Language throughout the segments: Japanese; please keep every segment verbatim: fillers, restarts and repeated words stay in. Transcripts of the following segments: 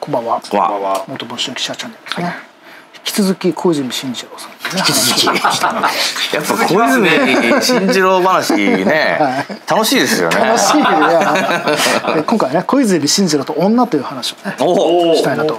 こんばんは。こんばんは。元文春記者チャンネルですね。引き続き小泉進次郎さんですね。引き続き。 やっぱ小泉進次郎話ね、楽しいですよね。 楽しい。今回ね、小泉進次郎と女という話をね、したいなと。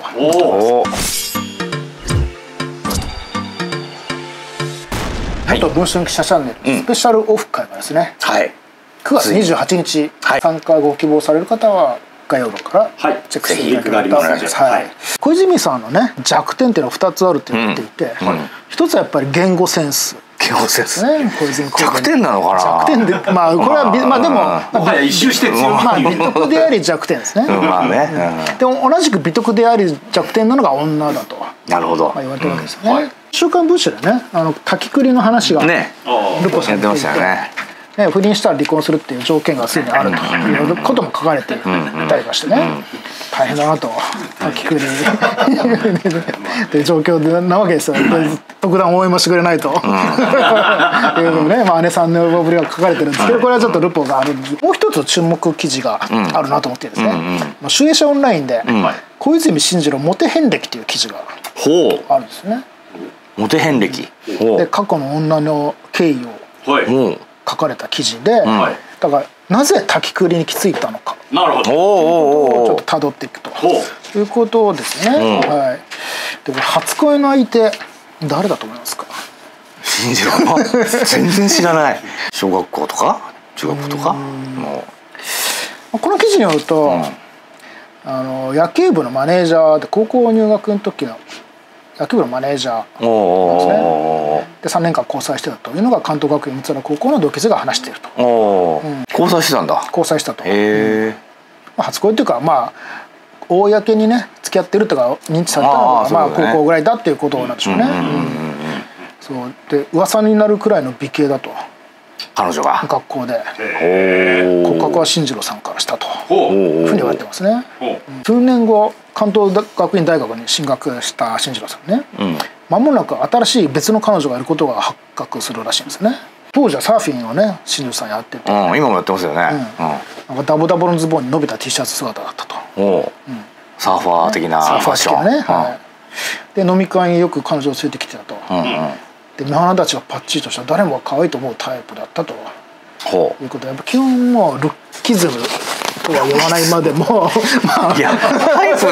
元文春記者チャンネルスペシャルオフ会がですね。はい。くがつにじゅうはちにち参加ご希望される方は概要欄からチェックしていただければと思います。小泉さんのね弱点っていうのはふたつあるって言っていて、一つはやっぱり言語センス。 言語センスね。小泉弱点なのかな。 弱点でまあこれはまあでももはや一周して強い。 まあ美徳であり弱点ですね。 まあね。 でも同じく美徳であり弱点なのが女だと。 なるほど。 言われてるわけですよね。週刊文春でね、あの滝栗の話がね、 ルポさんやってましたよね。 ね、不倫したら離婚するっていう条件がすでにあるということも書かれていたりましてね、大変だなと滝栗っていう状況なわけですよ。特段応援もしてくれないというのね、まあ姉さんの要望ぶりが書かれてるんですけど、これはちょっとルポがあるんで、もう一つ注目記事があるなと思ってですね、集英社オンラインで小泉進次郎モテ遍歴という記事があるんですね。 モテ遍歴で過去の女の経緯を書かれた記事で、だからなぜ滝栗に行き着いたのかちょっとたどっていくということですね。はい。でこれ初恋の相手誰だと思いますか。 進次郎全然知らない。小学校とか中学校とかもうこの記事によると、あの野球部のマネージャーで高校入学の時の野球部のマネージャーなんですね。でさんねんかん交際してたというのが関東学院三原高校の同級生が話していると。 うん、交際してたんだ。 交際したと。 へえ。 まあ初恋っていうかまあ公にね付き合ってるとか認知されたのがまあ高校ぐらいだっていうことなんでしょうね。そうで噂になるくらいの美形だと。 彼女が学校で告白は進次郎さんからしたというふうに言われてますね。数年後関東学院大学に進学した進次郎さんね、間もなく新しい別の彼女がいることが発覚するらしいんですね。当時はサーフィンをね進次郎さんやってて、 今もやってますよね。 なんかダボダボのズボンに伸びた T シャツ姿だったと。 サーファー的なサーファー的なね。で飲み会によく彼女を連れてきてたと。で目鼻立ちがパッチリとした誰もが可愛いと思うタイプだったということで、やっぱ基本もうルッキズムとは言わないまでもまあいやタイプ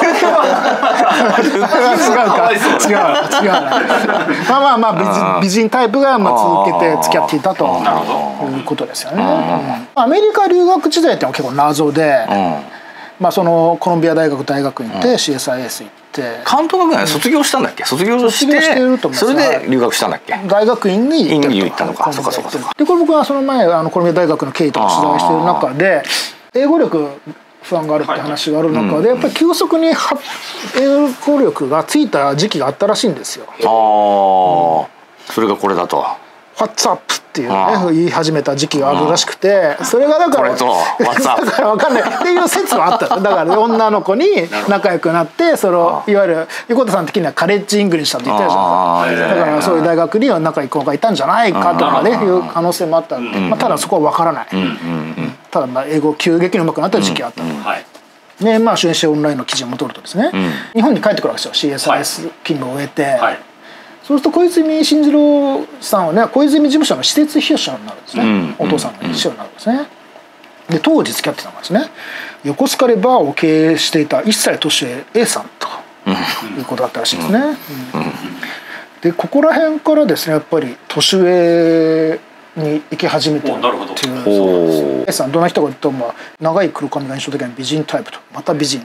違うか違う違うまあまあまあ美人タイプがまあ続けて付き合っていたということですよね。アメリカ留学時代ってのは結構謎で、まあそのコロンビア大学大学院行って シーエスアイエス 行って。 関東学院卒業したんだっけ。卒業してそれで留学したんだっけ。 大学院に行ったのか。そうかそうかそうか。 でこれ僕はその前あのコロンビア大学の経緯とか取材している中で英語力不安があるって話がある中でやっぱり急速に英語力がついた時期があったらしいんですよ。 ああ、それがこれだと。 What's up っていうね言い始めた時期があるらしくて、それがだからだから分かんないっていう説はあった。だから女の子に仲良くなってそのいわゆる横田さん的にはカレッジイングリッシュだって言ったじゃないですか。だからそういう大学には仲良い子がいたんじゃないかとかねいう可能性もあったんで、まあただそこは分からない。ただまあ英語急激に上手くなった時期があったと。でまあ集英社オンラインの記事を戻るとですね、日本に帰ってくるわけですよ。 シーエスアイエス 勤務を終えて。そうすると小泉進次郎さんはね小泉事務所の施設秘書になるんですね。お父さんの秘書になるんですね。で当時付き合ってたのがですね横須賀でバーを経営していたいっさい年上 A さんということだったらしいですね。でここら辺からですねやっぱり年上に行き始めてるっていう。 A さんどんな人かというと、まあ、長い黒髪が印象的な美人タイプと。また美人。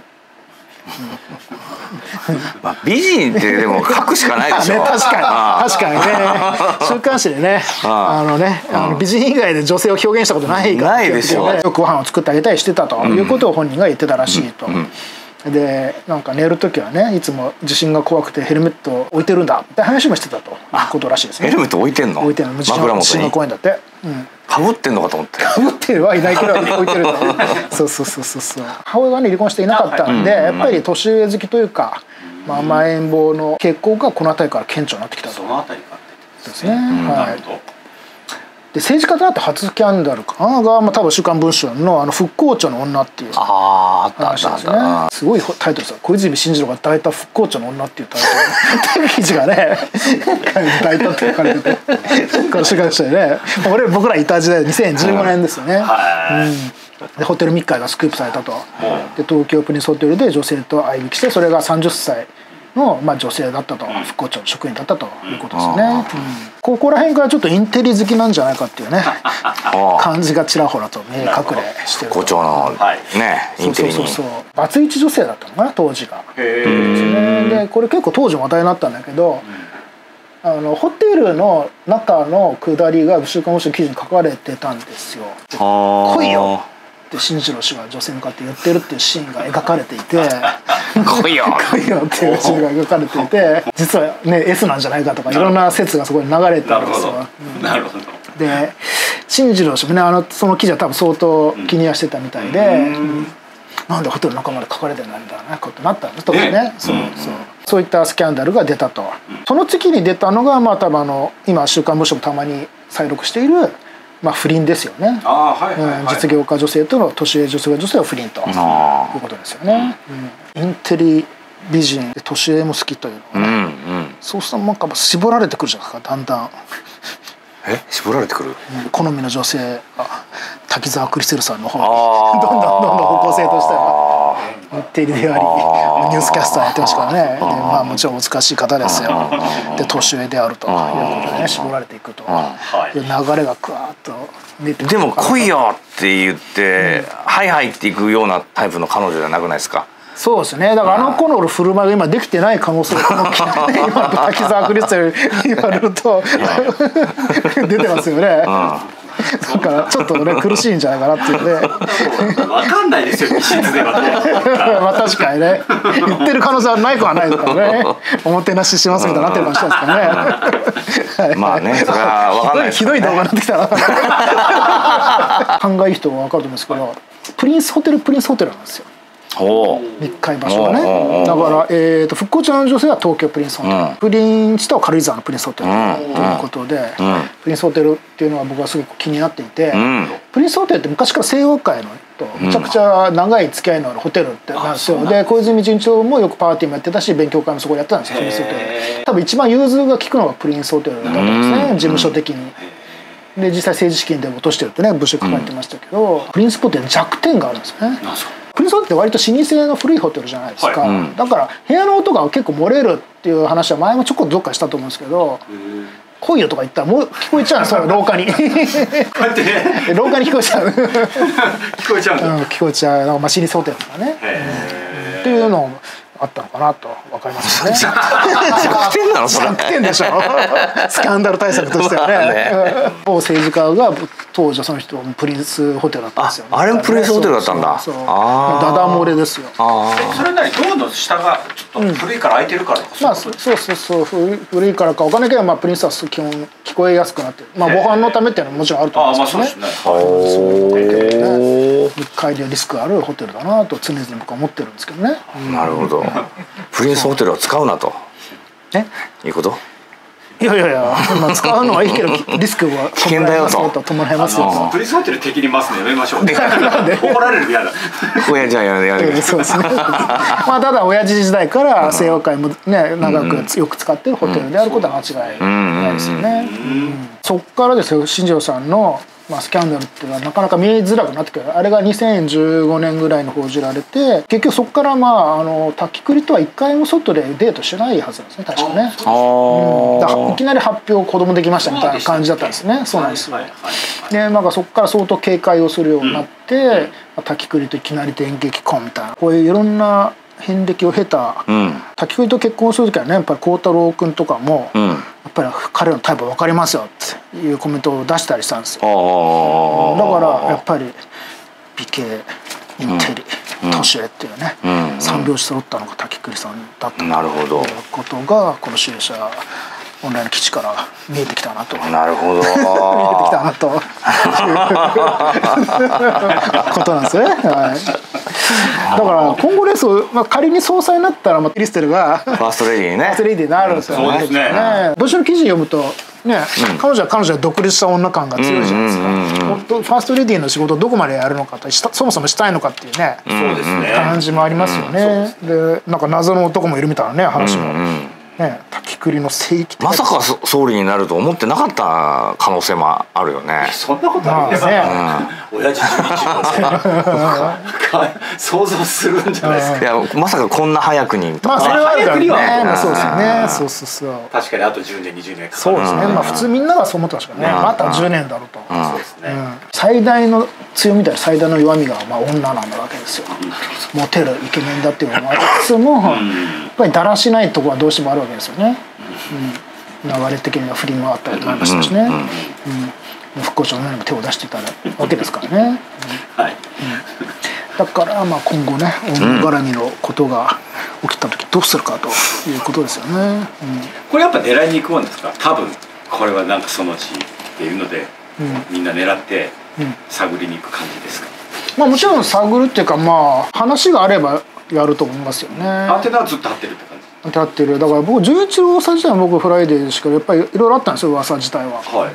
まあ美人ってでも書くしかないでしょ。 確かに確かにね週刊誌でねあのねあの美人以外で女性を表現したことないからないでしょ。 よくご飯を作ってあげたりしてたということを本人が言ってたらしいと。でなんか寝る時はねいつも地震が怖くてヘルメットを置いてるんだって話もしてたということらしいですね。 ヘルメット置いてんの。 置いてんの。地震が怖いんだって。 かぶってんのかと思って。 かぶってはいないけど置いてると。そうそうそうそうそう。母親がね離婚していなかったんでやっぱり年上好きというかまあ甘えん坊の傾向がこの辺りから顕著になってきたと。 その辺りからですね。はい。 で政治家となって初スキャンダルかなが、まあ、多分「週刊文春」の「あの復興庁の女」っていう話ですね。すごいタイトルですよ。小泉進次郎が抱いた復興庁の女っていうタイトル記事がね抱いたって書かれててこの週刊誌でね、俺僕らいた時代にせんじゅうごねんですよね。うんでホテル密会がスクープされたと。で東京プリンスホテルで女性と相引きして、それがさんじゅっさいの、まあ、女性だったと、復興庁の職員だったということですよね。うん、ここら辺からちょっとインテリ好きなんじゃないかっていうね感じがちらほらと見え隠れしてると。 復興庁のねインテリにそうそうそうバツイチ女性だったのかな当時が。でこれ結構当時も話題になったんだけど、あのホテルの中の下りが「週刊文春」の記事に書かれてたんですよ。来いよって進次郎氏が女性に向かって言ってるっていうシーンが描かれていて来いよ来いよっていうシーンが描かれていて、実はね S なんじゃないかとかいろんな説がそこに流れてるんですよ。 なるほど。 で進次郎氏もねあのその記事は多分相当気にはしてたみたいで、うんなんでホテルの中まで書かれてないんだろうねことになったんですとかね、そうそうそういったスキャンダルが出たと。その次に出たのがまあ多分あの今「週刊文春」もたまに再録しているまあ不倫ですよね。実業家女性との年上女性が女性は不倫ということですよね。うん、インテリ美人で年上も好きというのは、ね、うんうん、そうするとなんか絞られてくるじゃないですかだんだん。 え絞られてくる、 うん、好みの女性が滝沢クリステルさんの方にどんどんどんどん方向性としてはインテリでありニュースキャスターやってましたからね。でまあもちろん難しい方ですよ。で年上であるということでね絞られていくという流れがクワーッと出てくる。 でも来いよって言って「はいはい」っていくようなタイプの彼女じゃなくないですか。 そうですね。だからあの子の振る舞いが今できてない可能性がこの今の滝沢クリステル言われると出てますよね。だからちょっとね苦しいんじゃないかなっていうね。 分かんないですよ一室ではね。 まあ確かにね言ってる可能性はないくはないですからね。おもてなししますみたいになってるかもしれないですからね。 まあねそれは分かんないですひどい動画になってきたな。勘がいい人は分かると思うんですけどプリンスホテルプリンスホテルなんですよ。密会場所がね。だから、えー、と復興庁の女性は東京プリンスホテル、うん、プリンスとは軽井沢のプリンスホテルということで、うん、プリンスホテルっていうのは僕はすごく気になっていて、うん、プリンスホテルって昔から西洋界のとめちゃくちゃ長い付き合いのあるホテルってなんですよ。うん、で小泉純一郎もよくパーティーもやってたし勉強会もそこでやってたんですよプリンスホテル。多分一番融通が利くのがプリンスホテルだったんですね、事務所的に。で実際政治資金で落としてるってね文章書かれてましたけど、うん、プリンスホテルに弱点があるんですよね。プリンスホテルって割と老舗の古いホテルじゃないですか、はいうん、だから部屋の音が結構漏れるっていう話は前もちょこっとどっかしたと思うんですけど「来いよ」とか言ったらもう聞こえちゃうんですよ廊下に廊下に聞こえちゃう聞こえちゃうんだ、 うん、聞こえちゃうなんかまあ老舗ホテルとかね、うん、っていうのをあったのかなと分かりますよね。 弱点なのそれ。 弱点でしょ。スキャンダル対策としてはね。某政治家が当時はその人プリンスホテルだったんですよ、ね。 あれもプリンスホテルだったんだ。 そうそうそうダダ漏れですよ。 それなりドアの下がちょっと古いから開いてるからとか、 うん、まあそうそうそう古いからか分かんないけど、まあプリンスは基本聞こえやすくなってる。まあ防犯のためっていうのはもちろんあると思うんですけどね。そういう密会でリスクあるホテルだなと常々僕は思ってるんですけどね。 なるほど。プリンスホテルを使うなと。え？いうこと？ いやいやいや、まあ使うのはいいけどリスクは危険だよと伴いますよ。 プリンスホテル敵に回すのやめましょう。怒られるの嫌だ。 親じゃやめやめ。 そうですね。まあただ親父時代から西洋界もね長くよく使ってるホテルであることは間違いないですよね。そっからですよ新庄さんの。まあ、スキャンダルっていうのはなかなか見えづらくなってくる。あれがにせんじゅうごねんぐらいに報じられて結局そこからまああの滝栗とは一回も外でデートしてないはずなんですね確かね。うん、だからいきなり発表子供できましたみたいな感じだったんですね。そうなんですよ。でなんかそこから相当警戒をするようになって、うん、滝栗といきなり電撃婚みたいなこういういろんな遍歴を経た、うん、滝栗と結婚する時はねやっぱり孝太郎君とかも、うん、やっぱり彼のタイプ分かりますよっていうコメントを出したりしたんですよ。だからやっぱり美形インテリ、うん、年上っていうね、うん、三拍子揃ったのが滝栗さんだったということがこの集英社オンラインの基地から見えてきたなと。 なるほど。見えてきたなということなんですね。はい。だから今後レース、まあ、仮に総裁になったら、まあ、クリステルがファーストレディーにね。 ファーストレディーになるんですよね。そうですね。文春の記事読むとね、彼女は彼女は独立した女感が強いじゃないですか。ファーストレディーの仕事をどこまでやるのかと、そもそもしたいのかっていうね、感じもありますよね。でなんか謎の男もいるみたいなね話も。ね、滝栗の聖域まさか総理になると思ってなかった可能性もあるよね。 そんなことあるんですね。親父じゅうにちの想像するんじゃないですか。 いやまさかこんな早くにとか。 まあそれはあるからね。そうですよね。そうそうそう。 確かにあとじゅうねんにじゅうねんかかる。 そうですね。まあ普通みんながそう思ってましたからね。またじゅうねんだろうと。そうですね。最大の強みで最大の弱みがまあ女なんだわけですよ。モテるイケメンだっていうのもありつつもやっぱりだらしないところはどうしてもあるわけですよね。うん、流れ的には振り回ったりとかありましたしね、うん、復興省のにも手を出していたわけですからね、うんはいうん、だからまあ今後ね女絡みのことが起きた時どうするかということですよね、うん、 これやっぱ狙いに行くもんですか。多分これはなんかそのうちっていうので、うん、みんな狙って探りに行く感じですか。 まあもちろん探るっていうかまあ話があればやると思いますよね。 アンテナはずっと張ってるって感じ。 立ってる。だから僕純一郎噂自体は僕フライデーしかやっぱりいろいろあったんですよ噂自体は。はい。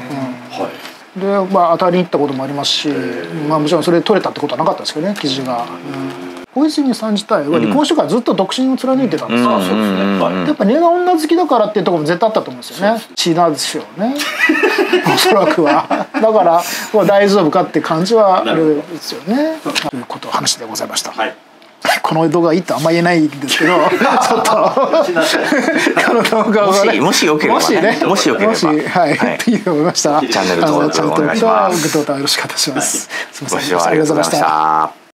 うんはい、でまあ当たりに行ったこともありますし、まあもちろんそれで取れたってことはなかったですけどね記事が。小泉さん自体は離婚してからずっと独身を貫いてたんですよ。やっぱ根が女好きだからっていうところも絶対あったと思うんですよね。血なんですよね。おそらくは。だから大丈夫かって感じはあるんですよね。ということ話でございました。はい。この動画いいとあんま言えないんですけどちょっとこの動画をねもしよければねもしよければはいっていう思いましたらチャンネル登録お願いします。 グッドボタンよろしくお願いします。すみませんご視聴ありがとうございました。